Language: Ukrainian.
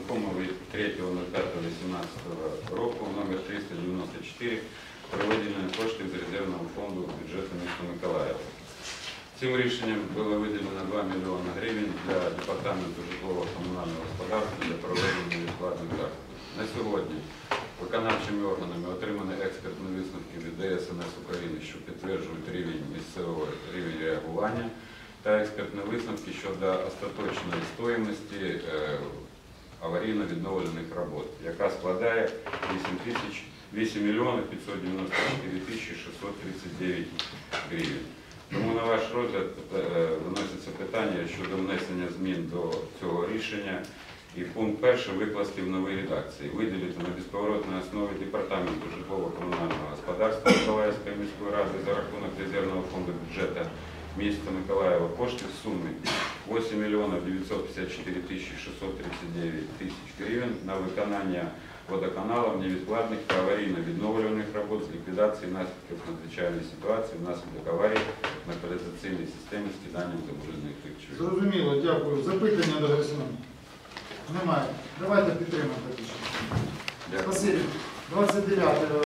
виконкому від 3.05.18 року номер 394 про виділення коштів з резервного фонду бюджету міста Миколаєва. Цим рішенням було виділено 2 мільйони гривень для департаменту житлово-комунального господарства для проведення невідкладних заходів. На сьогодні виконавчими органами отримані експертні висновки від ДСНС України, що підтверджують місцевий рівень реагування, та експертні висновки щодо остаточної стоїмості аварійно-відновлених робот, яка складає 8 мільйонів 594 тисячі 639 гривень. Тому на ваш розгляд виноситься питання щодо внесення змін до цього рішення. І пункт 1 викласти в новій редакції. Виділити на безповоротній основі департаменту житлово-комунального господарства Миколаївської міської ради за рахунок резервного фонду бюджету міста Миколаєва кошти в сумі 8 мільйонів 954 тисячі 639 тисяч гривень на виконання водоканалом невідкладних та аварійно-відновлюваних робот з ліквідації наслідків надзвичайної ситуації внаслідок аварії на каналізаційній системі з киданням забруднених речовин. Зрозуміло, дякую. Запитання до Герасимова? Немає. Давайте підтримаємо. Спасибі. 29